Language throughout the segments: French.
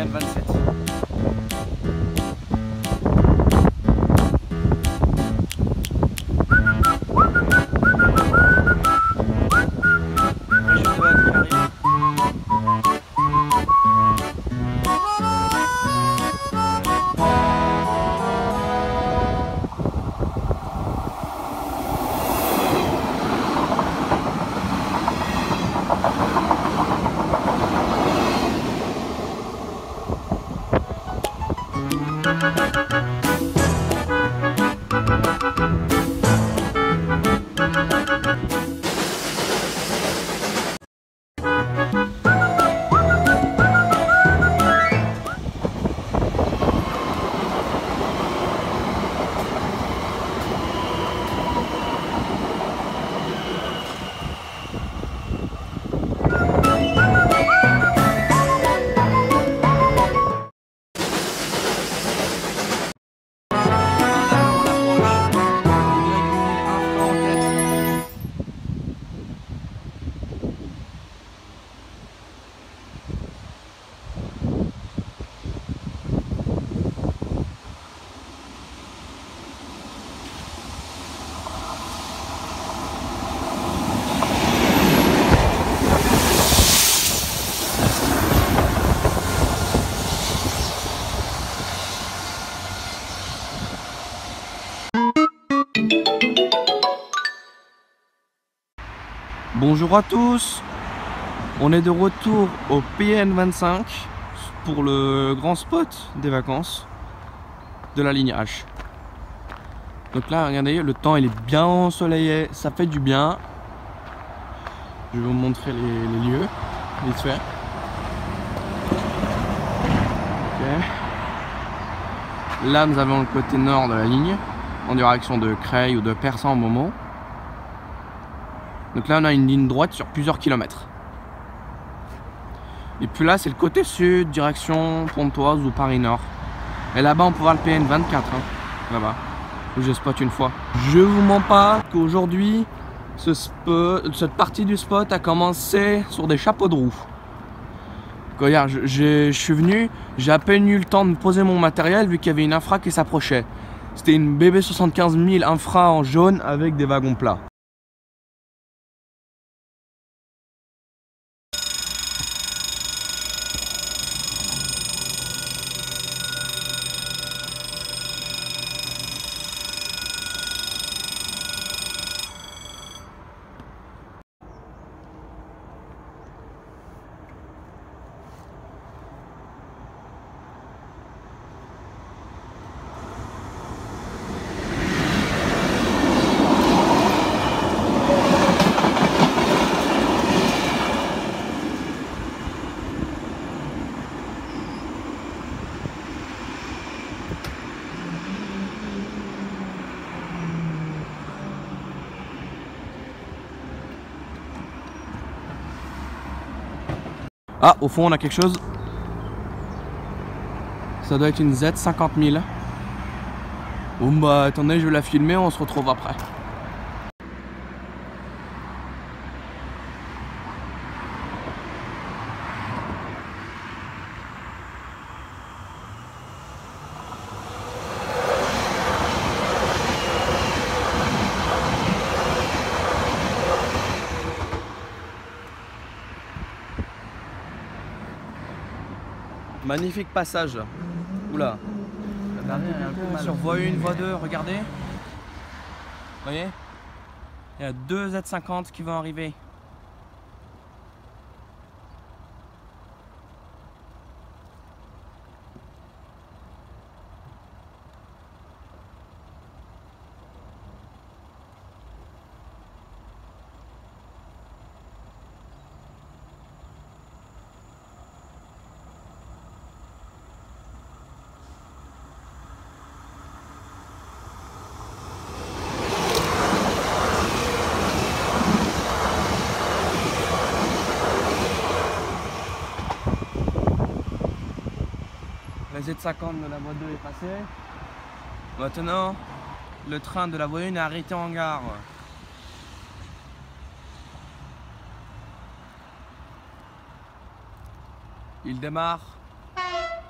PN27. Bonjour à tous, on est de retour au PN25 pour le grand spot des vacances de la ligne H. Donc là, regardez, le temps il est bien ensoleillé, ça fait du bien. Je vais vous montrer les lieux, vite fait. Okay. Là, nous avons le côté nord de la ligne, en direction de Creil ou de Persan au moment. Donc là on a une ligne droite sur plusieurs kilomètres. Et puis là c'est le côté sud, direction Pontoise ou Paris Nord. Et là-bas on peut voir le PN24, hein, là-bas, où j'ai spot une fois. Je vous mens pas qu'aujourd'hui cette partie du spot a commencé sur des chapeaux de roue. Regarde, je suis venu, j'ai à peine eu le temps de me poser mon matériel vu qu'il y avait une infra qui s'approchait. C'était une BB 75000 infra en jaune avec des wagons plats. Ah, au fond on a quelque chose. Ça doit être une Z50 000. Bon bah attendez, je vais la filmer, on se retrouve après. Magnifique passage. Oula. Sur voie 1, voie 2, regardez. Vous voyez? Il y a deux Z50 qui vont arriver. La Z50 de la voie 2 est passée. Maintenant, le train de la voie 1 est arrêté en gare. Il démarre.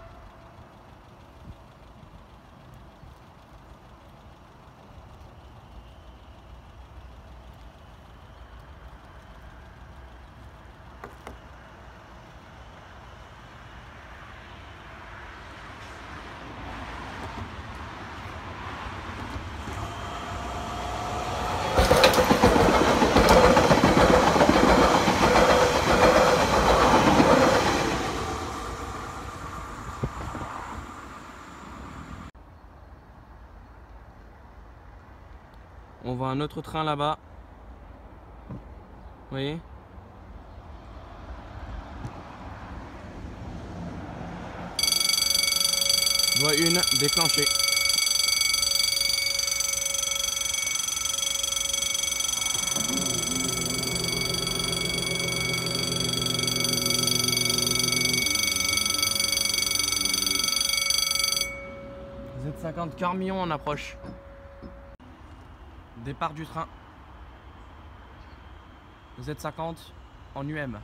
un autre train là-bas. Vous voyez? Voie 1 déclenchée. Z50 Cormillon en approche. Départ du train. Z50 en UM.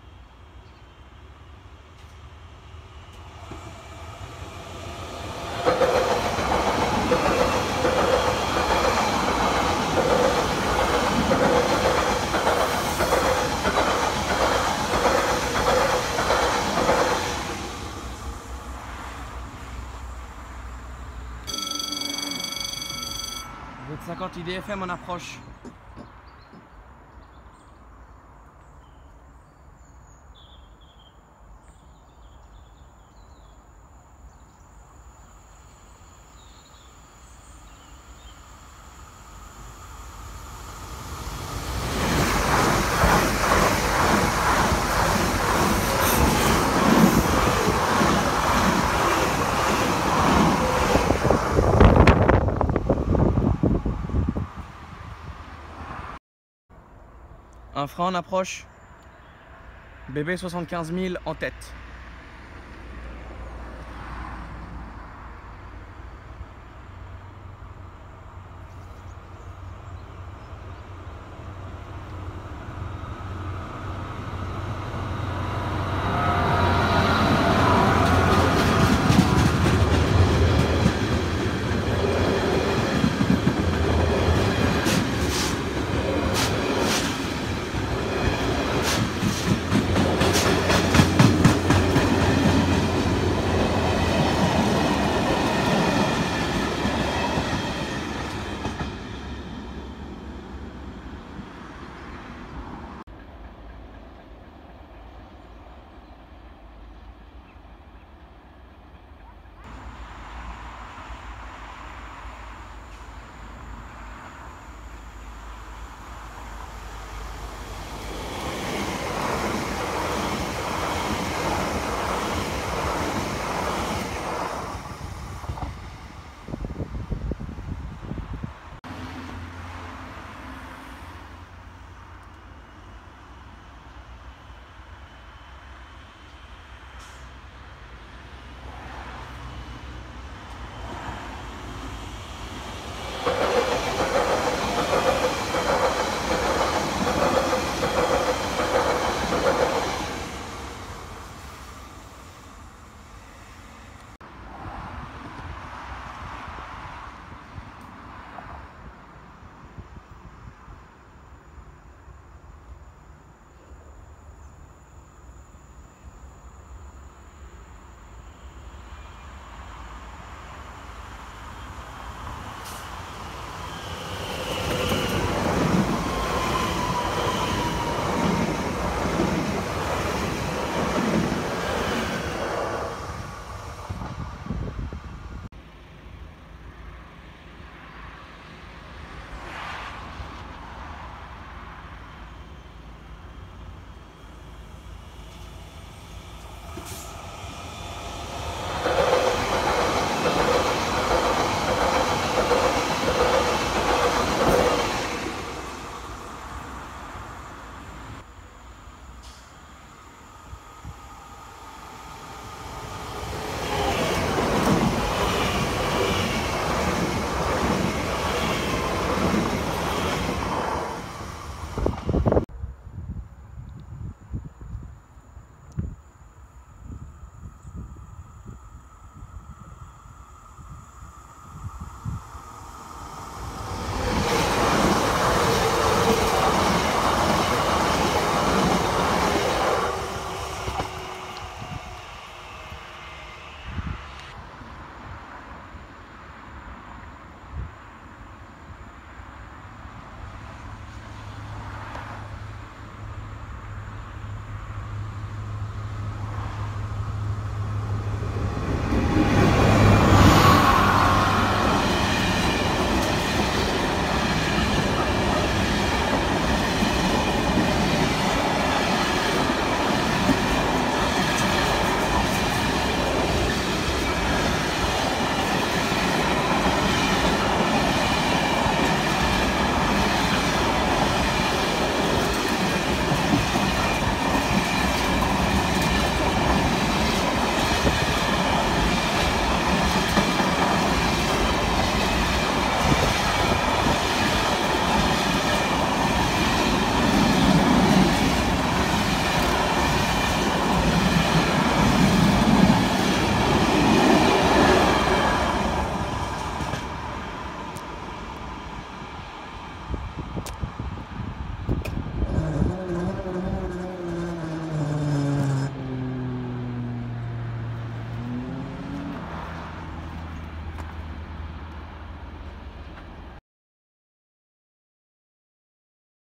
Z50 IDFM en approche. Un frein en approche. BB 75 000 en tête.